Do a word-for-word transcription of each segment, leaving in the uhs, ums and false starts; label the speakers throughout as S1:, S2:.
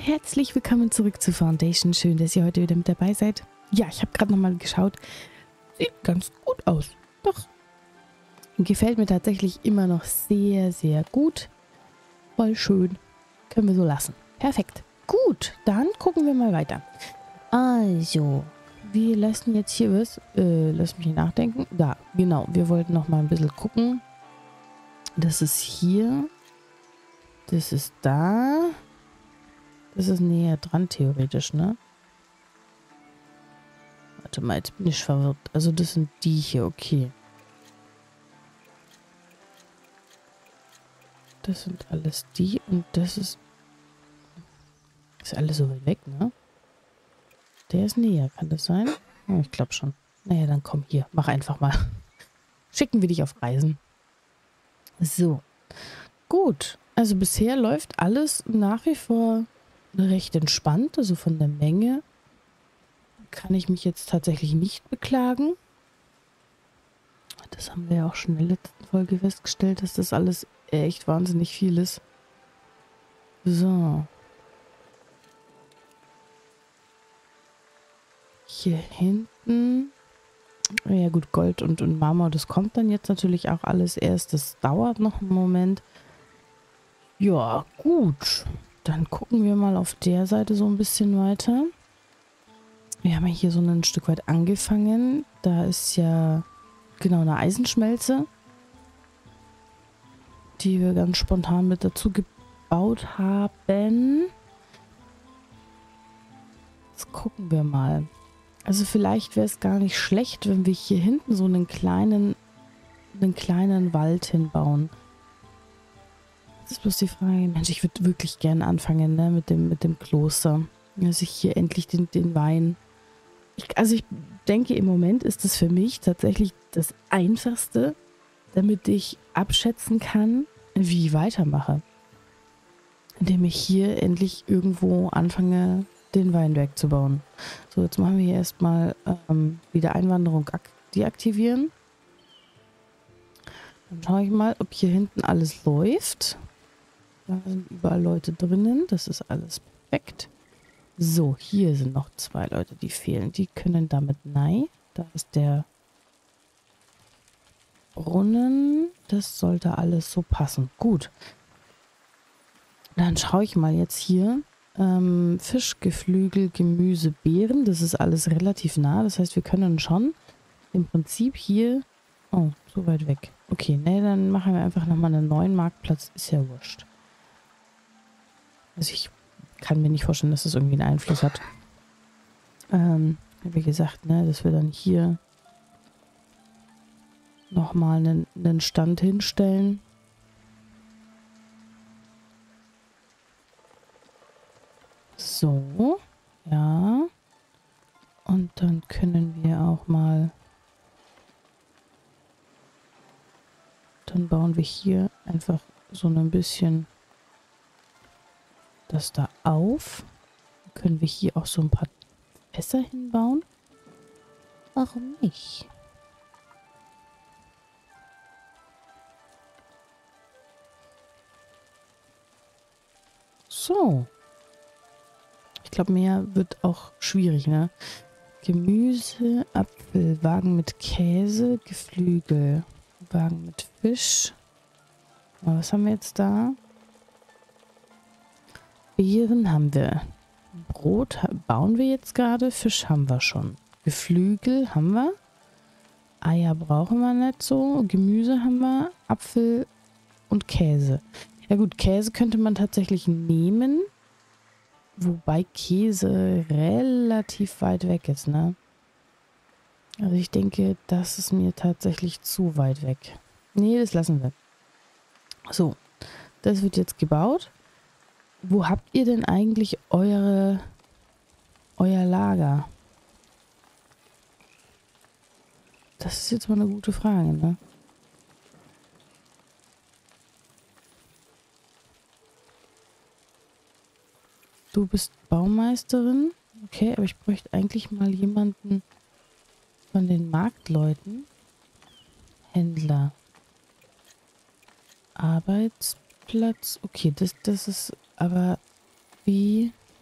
S1: herzlich willkommen zurück zu Foundation. Schön, dass ihr heute wieder mit dabei seid. Ja, ich habe gerade nochmal geschaut. Sieht ganz gut aus. Doch. Gefällt mir tatsächlich immer noch sehr, sehr gut. Voll schön. Können wir so lassen. Perfekt. Gut, dann gucken wir mal weiter. Also, wir lassen jetzt hier was. Äh, lass mich nachdenken. Da, genau. Wir wollten noch mal ein bisschen gucken. Das ist hier. Das ist da. Das ist näher dran, theoretisch, ne? Warte mal, jetzt bin ich verwirrt. Also das sind die hier, okay. Das sind alles die und das ist... Ist alles so weit weg, ne? Der ist näher, kann das sein? Oh, ich glaube schon. Naja, dann komm hier, mach einfach mal. Schicken wir dich auf Reisen. So. Gut. Also bisher läuft alles nach wie vor recht entspannt. Also von der Menge kann ich mich jetzt tatsächlich nicht beklagen. Das haben wir ja auch schon in der letzten Folge festgestellt, dass das alles echt wahnsinnig viel ist. So. Hier hinten. Ja gut, Gold und, und Marmor, das kommt dann jetzt natürlich auch alles erst. Das dauert noch einen Moment. Ja, gut. Dann gucken wir mal auf der Seite so ein bisschen weiter. Wir haben ja hier so ein Stück weit angefangen. Da ist ja genau eine Eisenschmelze, die wir ganz spontan mit dazu gebaut haben. Jetzt gucken wir mal. Also vielleicht wäre es gar nicht schlecht, wenn wir hier hinten so einen kleinen, einen kleinen Wald hinbauen. Das ist bloß die Frage. Mensch, ich würde wirklich gerne anfangen, ne, mit dem, mit dem Kloster. Dass ich hier endlich den, den Wein... Ich, also ich denke, im Moment ist es für mich tatsächlich das Einfachste, damit ich abschätzen kann, wie ich weitermache. Indem ich hier endlich irgendwo anfange, den Weinberg zu bauen. So, jetzt machen wir hier erstmal ähm, wieder Einwanderung deaktivieren. Dann schaue ich mal, ob hier hinten alles läuft. Da sind überall Leute drinnen. Das ist alles perfekt. So, hier sind noch zwei Leute, die fehlen. Die können damit nein. Da ist der Brunnen. Das sollte alles so passen. Gut. Dann schaue ich mal jetzt hier. Ähm, Fisch, Geflügel, Gemüse, Beeren. Das ist alles relativ nah. Das heißt, wir können schon im Prinzip hier... Oh, so weit weg. Okay, ne, dann machen wir einfach nochmal einen neuen Marktplatz. Ist ja wurscht. Also ich kann mir nicht vorstellen, dass das irgendwie einen Einfluss hat. Ähm, wie gesagt, ne, dass wir dann hier nochmal einen, einen Stand hinstellen. So, ja. Und dann können wir auch mal... Dann bauen wir hier einfach so ein bisschen das da auf. Dann können wir hier auch so ein paar Fässer hinbauen. Warum nicht? So. Ich glaube, mehr wird auch schwierig, ne? Gemüse, Apfel, Wagen mit Käse, Geflügel, Wagen mit Fisch. Was haben wir jetzt da? Beeren haben wir. Brot bauen wir jetzt gerade. Fisch haben wir schon. Geflügel haben wir. Eier brauchen wir nicht so. Gemüse haben wir. Apfel und Käse. Ja gut, Käse könnte man tatsächlich nehmen. Wobei Käse relativ weit weg ist, ne? Also ich denke, das ist mir tatsächlich zu weit weg. Nee, das lassen wir. So, das wird jetzt gebaut. Wo habt ihr denn eigentlich eure, euer Lager? Das ist jetzt mal eine gute Frage, ne? Du bist Baumeisterin. Okay, aber ich bräuchte eigentlich mal jemanden von den Marktleuten. Händler. Arbeitsplatz. Okay, das, das ist aber wie...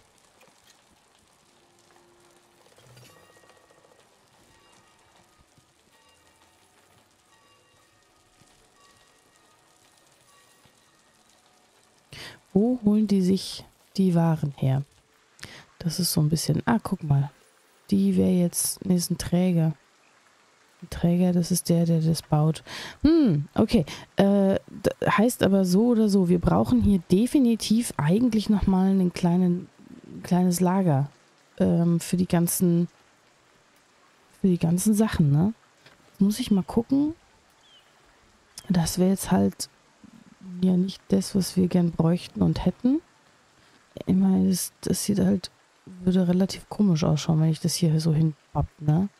S1: Wo holen die sich die Waren her? Das ist so ein bisschen... Ah, guck mal. Die wäre jetzt... Nee, ist ein Träger. Ein Träger, das ist der, der das baut. Hm, okay. Äh, heißt aber so oder so, wir brauchen hier definitiv eigentlich nochmal ein kleinen, kleines Lager ähm, für die ganzen für die ganzen Sachen, ne? Jetzt muss ich mal gucken. Das wäre jetzt halt ja nicht das, was wir gern bräuchten und hätten. Ich meine, das, das sieht halt, würde relativ komisch ausschauen, wenn ich das hier so hinpapp, ne?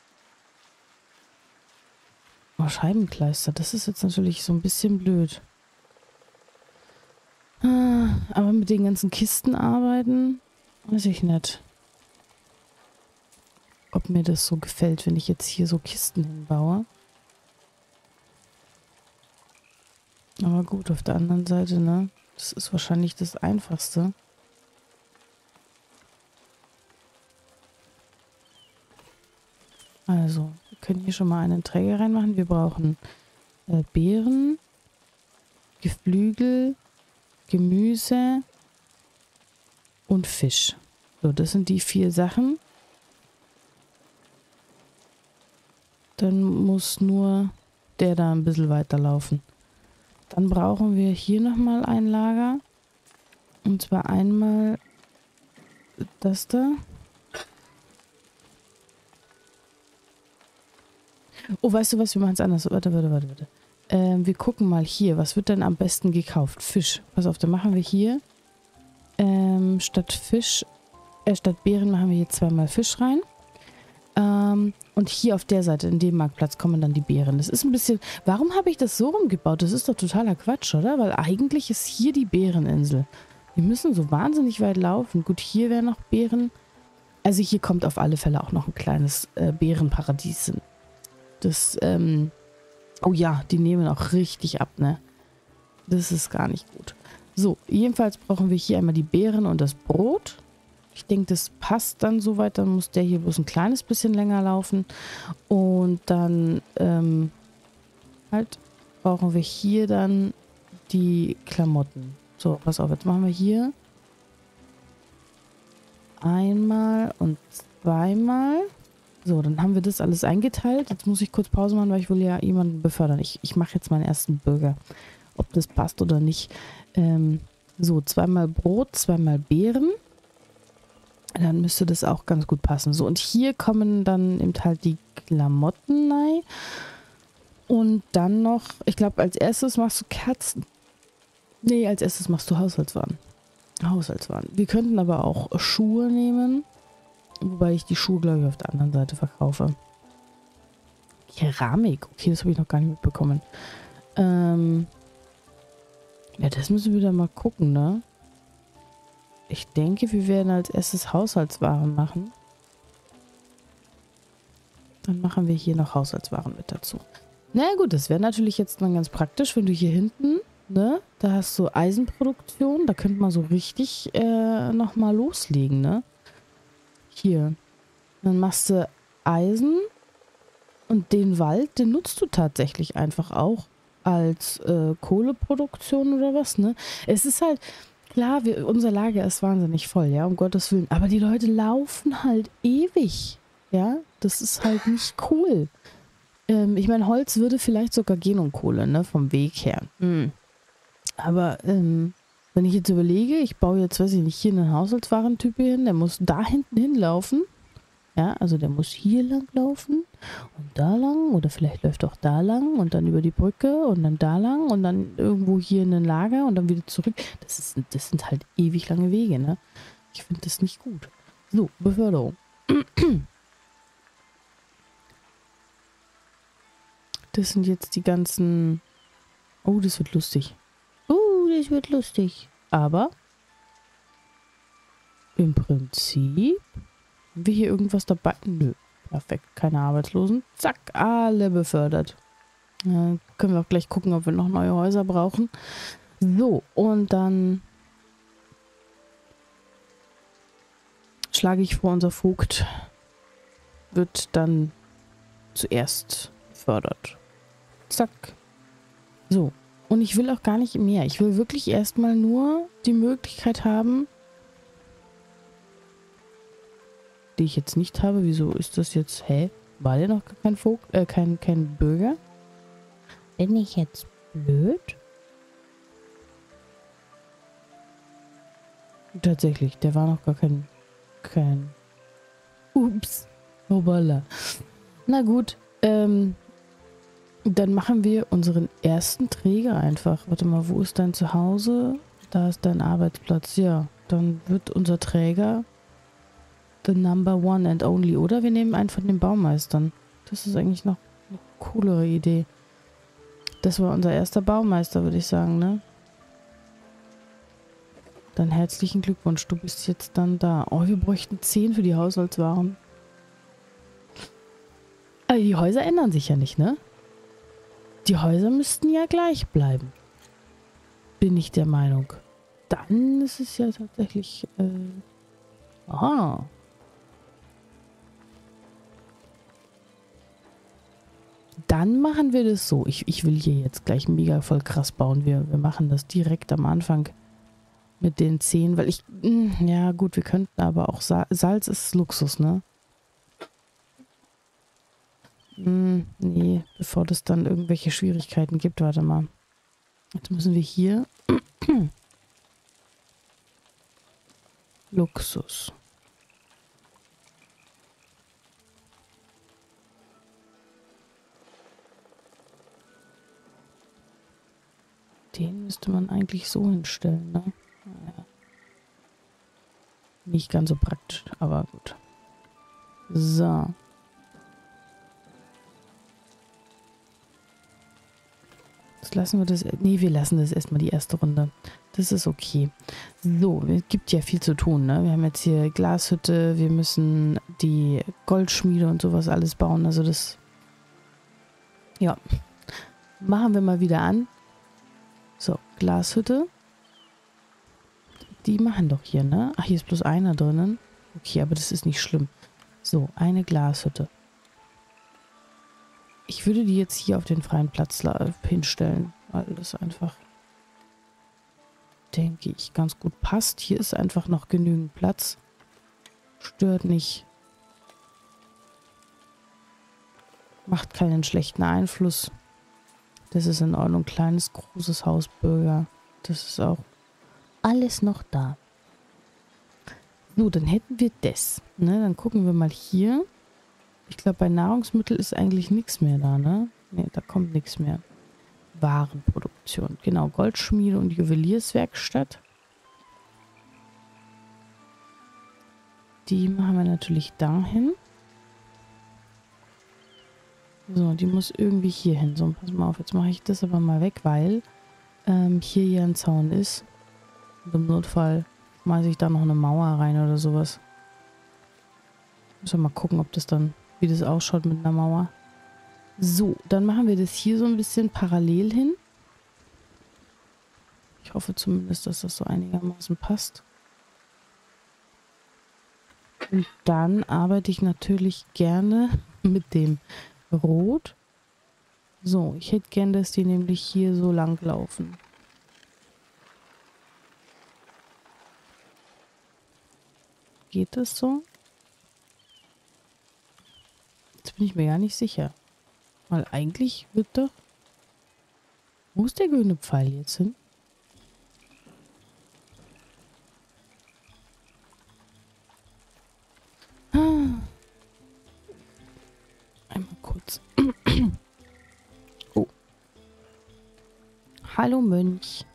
S1: Oh, Scheibenkleister, das ist jetzt natürlich so ein bisschen blöd. Ah, aber mit den ganzen Kisten arbeiten, weiß ich nicht. Ob mir das so gefällt, wenn ich jetzt hier so Kisten hinbaue. Aber gut, auf der anderen Seite, ne? Das ist wahrscheinlich das Einfachste. Also, wir können hier schon mal einen Träger reinmachen. Wir brauchen äh, Beeren, Geflügel, Gemüse und Fisch. So, das sind die vier Sachen. Dann muss nur der da ein bisschen weiterlaufen. Dann brauchen wir hier nochmal ein Lager. Und zwar einmal das da. Oh, weißt du was? Wir machen es anders. Warte, warte, warte, warte. Ähm, wir gucken mal hier. Was wird denn am besten gekauft? Fisch. Pass auf, dann machen wir hier ähm, statt Fisch, äh, statt Beeren machen wir hier zweimal Fisch rein. Ähm, und hier auf der Seite, in dem Marktplatz, kommen dann die Beeren. Das ist ein bisschen... Warum habe ich das so rumgebaut? Das ist doch totaler Quatsch, oder? Weil eigentlich ist hier die Bäreninsel. Wir müssen so wahnsinnig weit laufen. Gut, hier wären noch Beeren. Also hier kommt auf alle Fälle auch noch ein kleines äh, Beerenparadies hin. Das, ähm... Oh ja, die nehmen auch richtig ab, ne? Das ist gar nicht gut. So, jedenfalls brauchen wir hier einmal die Beeren und das Brot. Ich denke, das passt dann soweit. Dann muss der hier bloß ein kleines bisschen länger laufen. Und dann, ähm, halt, brauchen wir hier dann die Klamotten. So, pass auf, jetzt machen wir hier einmal und zweimal. So, dann haben wir das alles eingeteilt. Jetzt muss ich kurz Pause machen, weil ich will ja jemanden befördern. Ich, ich mache jetzt meinen ersten Burger. Ob das passt oder nicht. Ähm, so, zweimal Brot, zweimal Beeren. Dann müsste das auch ganz gut passen. So, und hier kommen dann eben halt die Klamotten rein. Und dann noch, ich glaube, als erstes machst du Kerzen. Nee, als erstes machst du Haushaltswaren. Haushaltswaren. Wir könnten aber auch Schuhe nehmen. Wobei ich die Schuhe, glaube ich, auf der anderen Seite verkaufe. Keramik. Okay, das habe ich noch gar nicht mitbekommen. Ähm ja, das müssen wir dann mal gucken, ne? Ich denke, wir werden als erstes Haushaltswaren machen. Dann machen wir hier noch Haushaltswaren mit dazu. Na gut, das wäre natürlich jetzt dann ganz praktisch, wenn du hier hinten, ne? Da hast du Eisenproduktion. Da könnte man so richtig äh, nochmal loslegen, ne? Hier. Dann machst du Eisen und den Wald, den nutzt du tatsächlich einfach auch als äh, Kohleproduktion oder was, ne? Es ist halt, klar, wir, unser Lager ist wahnsinnig voll, ja, um Gottes Willen. Aber die Leute laufen halt ewig, ja? Das ist halt nicht cool. Ähm, ich meine, Holz würde vielleicht sogar gehen und Kohle, ne? Vom Weg her. Hm. Aber, ähm, wenn ich jetzt überlege, ich baue jetzt, weiß ich nicht, hier einen Haushaltswarentyp hin, der muss da hinten hinlaufen. Ja, also der muss hier lang laufen und da lang oder vielleicht läuft auch da lang und dann über die Brücke und dann da lang und dann irgendwo hier in ein Lager und dann wieder zurück. Das ist, das sind halt ewig lange Wege, ne? Ich finde das nicht gut. So, Beförderung. Das sind jetzt die ganzen... Oh, das wird lustig. Oh, das wird lustig. Aber im Prinzip haben wir hier irgendwas dabei? Nö. Perfekt. Keine Arbeitslosen. Zack, alle befördert. Ja, können wir auch gleich gucken, ob wir noch neue Häuser brauchen. So, und dann schlage ich vor, unser Vogt wird dann zuerst befördert. Zack. So. Und ich will auch gar nicht mehr. Ich will wirklich erstmal nur die Möglichkeit haben, die ich jetzt nicht habe. Wieso ist das jetzt? Hä? War der noch gar kein Vogt, äh, kein, kein Bürger? Bin ich jetzt blöd? Tatsächlich, der war noch gar kein, kein... Ups. Hoppala. Na gut, ähm, dann machen wir unseren ersten Träger einfach. Warte mal, wo ist dein Zuhause? Da ist dein Arbeitsplatz. Ja, dann wird unser Träger the number one and only. Oder wir nehmen einen von den Baumeistern. Das ist eigentlich noch eine coolere Idee. Das war unser erster Baumeister, würde ich sagen, ne? Dann herzlichen Glückwunsch, du bist jetzt dann da. Oh, wir bräuchten zehn für die Haushaltswaren. Aber die Häuser ändern sich ja nicht, ne? Die Häuser müssten ja gleich bleiben. Bin ich der Meinung. Dann ist es ja tatsächlich... Äh, aha. Dann machen wir das so. Ich, ich will hier jetzt gleich mega voll krass bauen. Wir, wir machen das direkt am Anfang mit den zehn, weil ich... Mh, ja gut, wir könnten aber auch... Sa Salz ist Luxus, ne? Hm, nee, bevor das dann irgendwelche Schwierigkeiten gibt. Warte mal. Jetzt müssen wir hier... Luxus. Den müsste man eigentlich so hinstellen, ne? Naja. Nicht ganz so praktisch, aber gut. So. Jetzt lassen wir das... Nee, wir lassen das erstmal die erste Runde. Das ist okay. So, es gibt ja viel zu tun, ne? Wir haben jetzt hier Glashütte, wir müssen die Goldschmiede und sowas alles bauen. Also das... Ja. Machen wir mal wieder an. So, Glashütte. Die machen doch hier, ne? Ach, hier ist bloß einer drinnen. Okay, aber das ist nicht schlimm. So, eine Glashütte. Ich würde die jetzt hier auf den freien Platz hinstellen, weil das einfach, denke ich, ganz gut passt. Hier ist einfach noch genügend Platz. Stört nicht. Macht keinen schlechten Einfluss. Das ist in Ordnung. Kleines, großes Haus, Bürger. Das ist auch alles noch da. So, dann hätten wir das. Ne, dann gucken wir mal hier. Ich glaube, bei Nahrungsmitteln ist eigentlich nichts mehr da, ne? Ne, da kommt nichts mehr. Warenproduktion. Genau, Goldschmiede und Juwelierswerkstatt. Die machen wir natürlich dahin. So, die muss irgendwie hier hin. So, pass mal auf, jetzt mache ich das aber mal weg, weil ähm, hier ja ein Zaun ist. Und im Notfall schmeiße ich da noch eine Mauer rein oder sowas. Müssen wir mal gucken, ob das dann, wie das ausschaut mit einer Mauer. So, dann machen wir das hier so ein bisschen parallel hin. Ich hoffe zumindest, dass das so einigermaßen passt. Und dann arbeite ich natürlich gerne mit dem Rot. So, ich hätte gern, dass die nämlich hier so lang laufen. Geht das so? Jetzt bin ich mir gar nicht sicher. Weil eigentlich wird doch... Wo ist der grüne Pfeil jetzt hin? Ah. Einmal kurz. Oh. Hallo Mönch.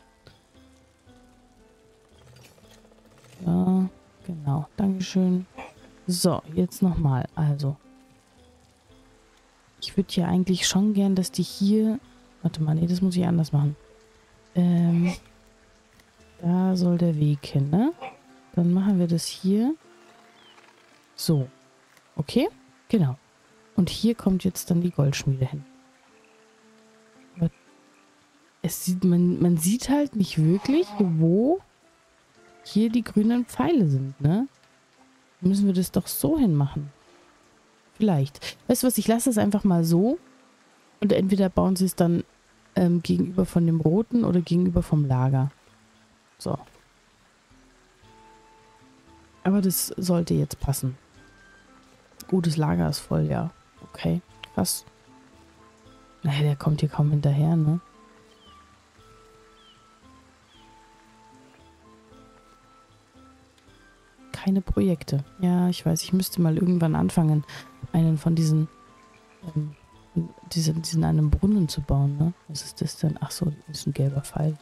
S1: Ja, genau. Dankeschön. So, jetzt nochmal. Also. Ich würde ja eigentlich schon gern, dass die hier... Warte mal, nee, das muss ich anders machen. Ähm, da soll der Weg hin, ne? Dann machen wir das hier. So. Okay? Genau. Und hier kommt jetzt dann die Goldschmiede hin. Aber es sieht, man, man sieht halt nicht wirklich, wo hier die grünen Pfeile sind, ne? Müssen wir das doch so hinmachen. Vielleicht. Weißt du was, ich lasse es einfach mal so. Und entweder bauen sie es dann ähm, gegenüber von dem roten oder gegenüber vom Lager. So. Aber das sollte jetzt passen. Gutes Lager ist voll, ja. Okay, krass. Naja, der kommt hier kaum hinterher, ne? Keine Projekte. Ja, ich weiß, ich müsste mal irgendwann anfangen, einen von diesen, ähm, diesen, diesen einen Brunnen zu bauen, ne? Was ist das denn? Ach so, das ist ein gelber Pfeil.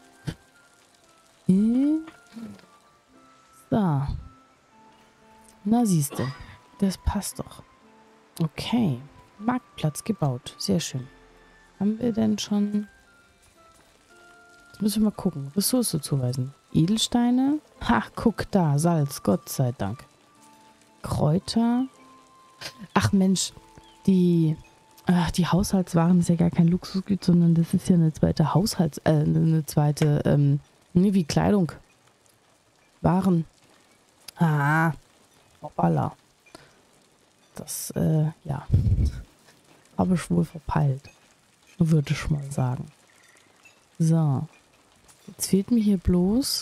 S1: Hm. So. Na siehste, das passt doch. Okay. Marktplatz gebaut. Sehr schön. Haben wir denn schon... Jetzt müssen wir mal gucken. Ressource zuweisen. Edelsteine. Ha, guck da. Salz. Gott sei Dank. Kräuter. Ach Mensch. Die... Ach, die Haushaltswaren ist ja gar kein Luxusgut, sondern das ist ja eine zweite Haushalts... Äh, eine zweite... Ähm, nee, wie Kleidung. Waren. Ah. Hoppala. Das, äh, ja. Habe ich wohl verpeilt. Würde ich mal sagen. So. Jetzt fehlt mir hier bloß...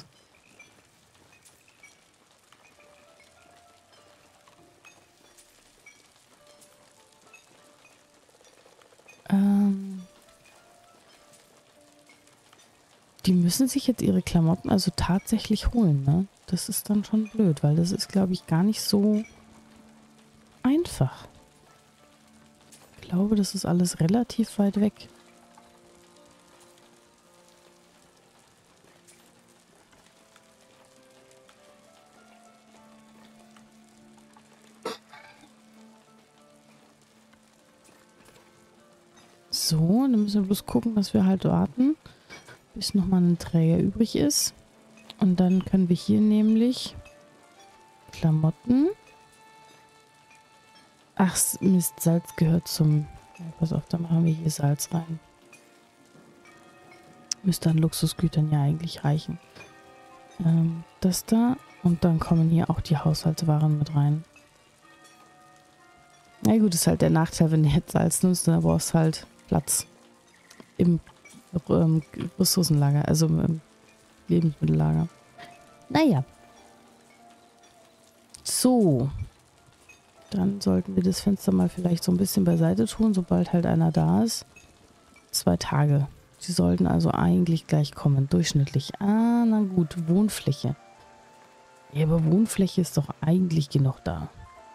S1: Ähm... Die müssen sich jetzt ihre Klamotten also tatsächlich holen, ne? Das ist dann schon blöd, weil das ist, glaube ich, gar nicht so einfach. Ich glaube, das ist alles relativ weit weg. So, dann müssen wir bloß gucken, dass wir halt warten, bis nochmal ein Träger übrig ist. Und dann können wir hier nämlich Klamotten. Ach, Mist, Salz gehört zum... Ja, pass auf, da machen wir hier Salz rein. Müsste an Luxusgütern ja eigentlich reichen. Ähm, das da. Und dann kommen hier auch die Haushaltswaren mit rein. Na gut, ist halt der Nachteil, wenn du jetzt Salz nimmst, dann brauchst du halt Platz im ähm, Ressourcenlager, also im Lebensmittellager. Naja. So. Dann sollten wir das Fenster mal vielleicht so ein bisschen beiseite tun, sobald halt einer da ist. Zwei Tage. Sie sollten also eigentlich gleich kommen, durchschnittlich. Ah, na gut, Wohnfläche. Ja, aber Wohnfläche ist doch eigentlich genug da.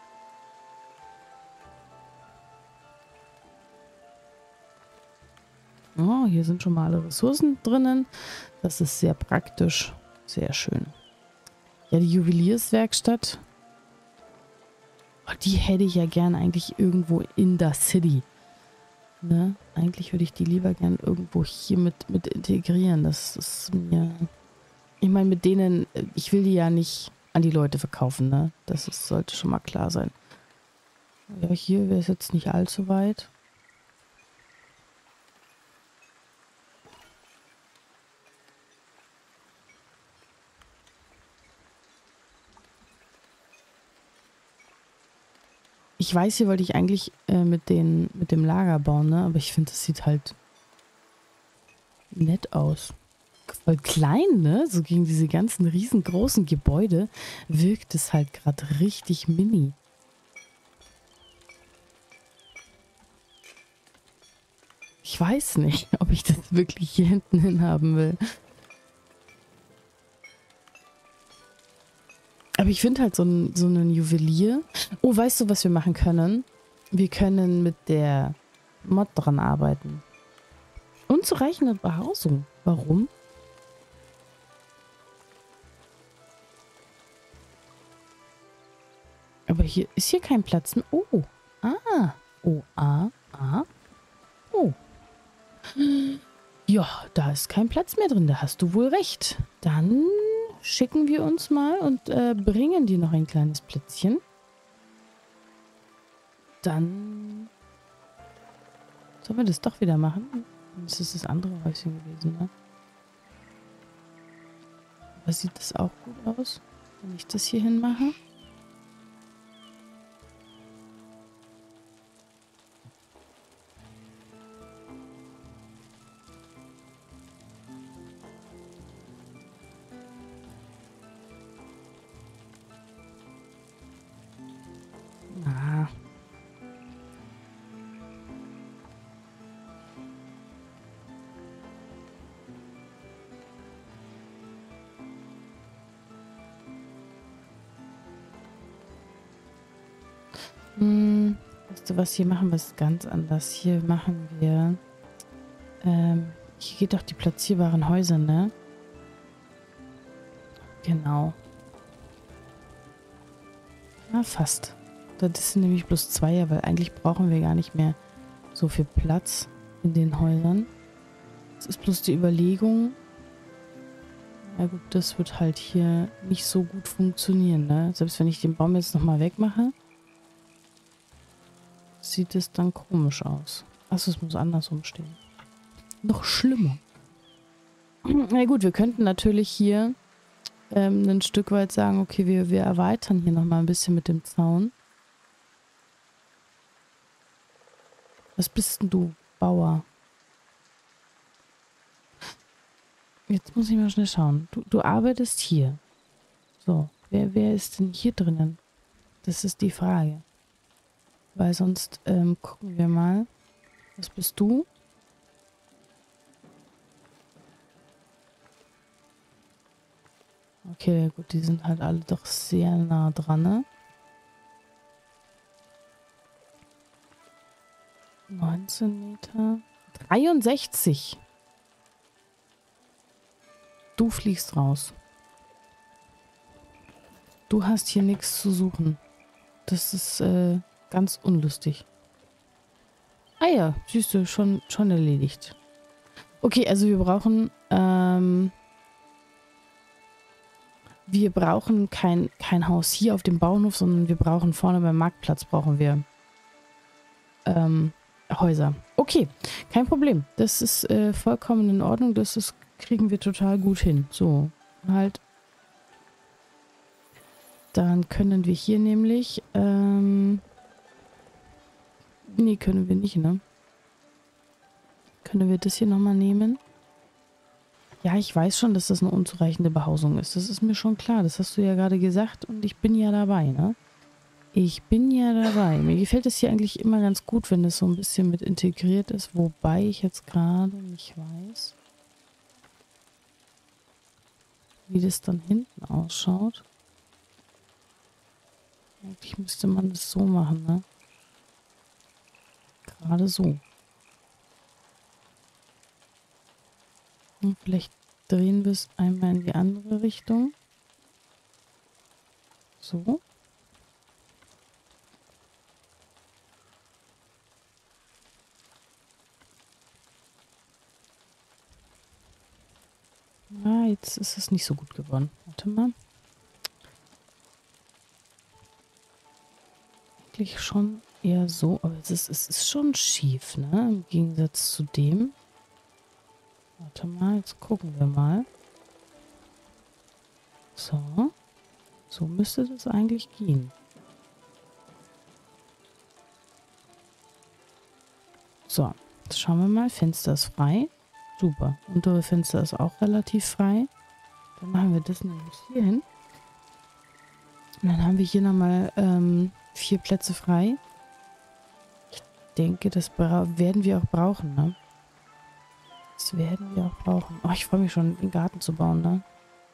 S1: Oh, hier sind schon mal alle Ressourcen drinnen. Das ist sehr praktisch. Sehr schön. Ja, die Juwelierswerkstatt. Oh, die hätte ich ja gern eigentlich irgendwo in der City. Ne? Eigentlich würde ich die lieber gern irgendwo hier mit, mit integrieren. Das ist mir... Ich meine, mit denen... Ich will die ja nicht an die Leute verkaufen, ne? Das ist, sollte schon mal klar sein. Ja, hier wäre es jetzt nicht allzu weit. Ich weiß, hier wollte ich eigentlich äh, mit, den, mit dem Lager bauen, ne? Aber ich finde, das sieht halt nett aus. Voll klein, ne? So gegen diese ganzen riesengroßen Gebäude wirkt es halt gerade richtig mini. Ich weiß nicht, ob ich das wirklich hier hinten hin haben will. Aber ich finde halt so, ein, so einen Juwelier... Oh, weißt du, was wir machen können? Wir können mit der Mod dran arbeiten. Unzureichende Behausung. Warum? Aber hier ist hier kein Platz mehr. Oh. Ah. Oh, ah, ah. Oh. Ja, da ist kein Platz mehr drin. Da hast du wohl recht. Dann schicken wir uns mal und äh, bringen dir noch ein kleines Plätzchen. Dann sollen wir das doch wieder machen. Das ist das andere Häuschen gewesen, ne? Aber sieht das auch gut aus, wenn ich das hier hin mache? Hm, weißt du was, hier machen wir es ganz anders. Hier machen wir... Ähm, hier geht doch die platzierbaren Häuser, ne? Genau. Ah, fast. Das sind nämlich bloß zwei, weil eigentlich brauchen wir gar nicht mehr so viel Platz in den Häusern. Es ist bloß die Überlegung. Ja gut, das wird halt hier nicht so gut funktionieren, ne? Selbst wenn ich den Baum jetzt nochmal wegmache, sieht es dann komisch aus. Achso, es muss andersrum stehen. Noch schlimmer. Na gut, wir könnten natürlich hier ähm, ein Stück weit sagen, okay, wir, wir erweitern hier nochmal ein bisschen mit dem Zaun. Was bist denn du, Bauer? Jetzt muss ich mal schnell schauen. Du, du arbeitest hier. So, wer, wer ist denn hier drinnen? Das ist die Frage. Weil sonst ähm, gucken wir mal. Was bist du? Okay, gut, die sind halt alle doch sehr nah dran, ne? neunzehn Meter. dreiundsechzig. Du fliegst raus. Du hast hier nichts zu suchen. Das ist äh, ganz unlustig. Ah ja, siehst du, schon, schon erledigt. Okay, also wir brauchen ähm, wir brauchen kein, kein Haus hier auf dem Bauernhof, sondern wir brauchen vorne beim Marktplatz brauchen wir ähm, Häuser. Okay, kein Problem. Das ist äh, vollkommen in Ordnung. Das ist, kriegen wir total gut hin. So, halt. Dann können wir hier nämlich ähm, nee, können wir nicht, ne? Können wir das hier nochmal nehmen? Ja, ich weiß schon, dass das eine unzureichende Behausung ist. Das ist mir schon klar. Das hast du ja gerade gesagt und ich bin ja dabei, ne? Ich bin ja dabei. Mir gefällt es hier eigentlich immer ganz gut, wenn das so ein bisschen mit integriert ist. Wobei ich jetzt gerade nicht weiß, wie das dann hinten ausschaut. Eigentlich müsste man das so machen, ne? Gerade so. Und vielleicht drehen wir es einmal in die andere Richtung. So. Ah, jetzt ist es nicht so gut geworden. Warte mal. Eigentlich schon eher so, aber es ist, es ist schon schief, ne? Im Gegensatz zu dem. Warte mal, jetzt gucken wir mal. So. So müsste das eigentlich gehen. So, jetzt schauen wir mal. Fenster ist frei. Super. Untere Fenster ist auch relativ frei. Dann machen wir das nämlich hier hin. Und dann haben wir hier nochmal ähm, vier Plätze frei. Ich denke, das werden wir auch brauchen, ne? Das werden wir auch brauchen. Oh, ich freue mich schon, den Garten zu bauen, ne?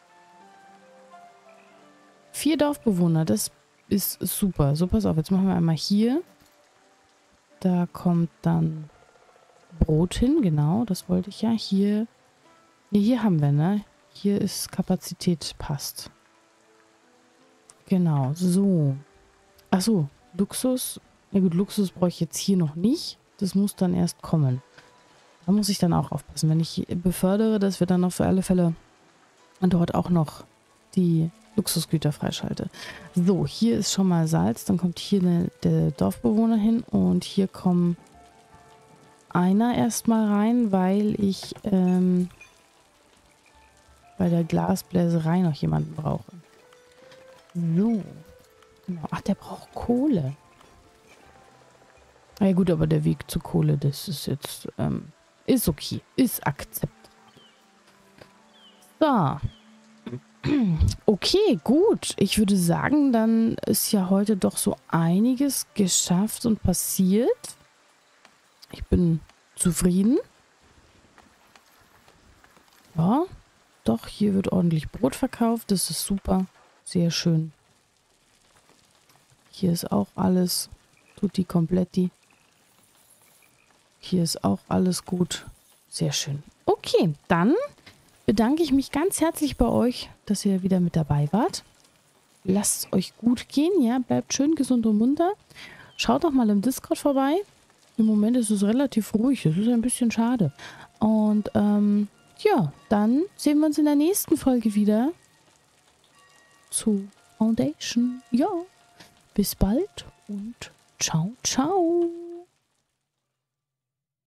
S1: Vier Dorfbewohner, das ist super. So, pass auf, jetzt machen wir einmal hier. Da kommt dann Brot hin, genau, das wollte ich ja. Hier, nee, hier haben wir, ne? Hier ist Kapazität, passt. Genau, so. Achso, Luxus. Ja gut, Luxus brauche ich jetzt hier noch nicht. Das muss dann erst kommen. Da muss ich dann auch aufpassen, wenn ich befördere, dass wir dann noch für alle Fälle dort auch noch die Luxusgüter freischalte. So, hier ist schon mal Salz. Dann kommt hier ne, der Dorfbewohner hin und hier kommen einer erstmal rein, weil ich ähm, bei der Glasbläserei noch jemanden brauche. So. Genau. Ach, der braucht Kohle. Na ja gut, aber der Weg zur Kohle, das ist jetzt, ähm, ist okay. Ist akzeptabel. So. Okay, gut. Ich würde sagen, dann ist ja heute doch so einiges geschafft und passiert. Ich bin zufrieden. Ja, doch, hier wird ordentlich Brot verkauft. Das ist super. Sehr schön. Hier ist auch alles. Tutti kompletti. Hier ist auch alles gut. Sehr schön. Okay, dann bedanke ich mich ganz herzlich bei euch, dass ihr wieder mit dabei wart. Lasst es euch gut gehen, ja. Bleibt schön gesund und munter. Schaut doch mal im Discord vorbei. Im Moment ist es relativ ruhig. Das ist ein bisschen schade. Und ähm, ja, dann sehen wir uns in der nächsten Folge wieder zu Foundation. Ja, bis bald und ciao, ciao.